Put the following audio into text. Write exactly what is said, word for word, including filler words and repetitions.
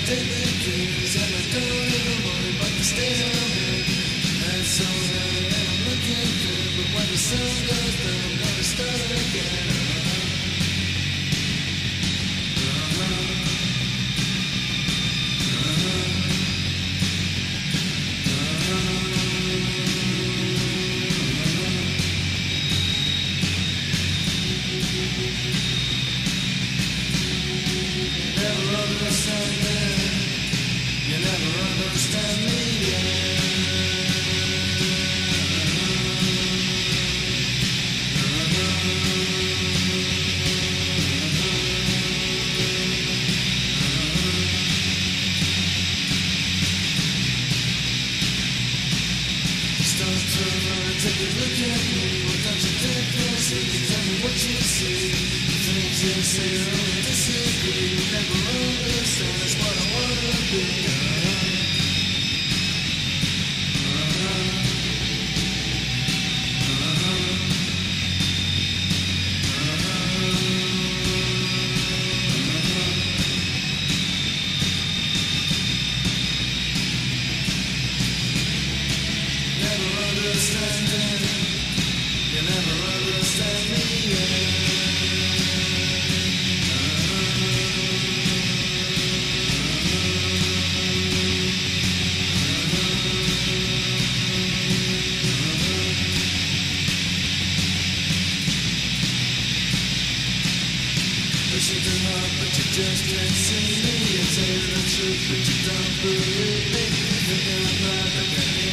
daily dreams, and I don't even worry about the state I'm in. And so now I'm looking good, but when the sun goes down, I'm gonna start again. Take a look at me, well don't you take closer, tell me what you see. The things you say are only disagree, you never understand, that's what I wanna be. Uh-huh. Uh-huh. Uh-huh. Never understanding. You never understand me, yeah. Listen to my, but you just can't see me. I tell you the truth, but you don't believe me. You think I'm not, I can't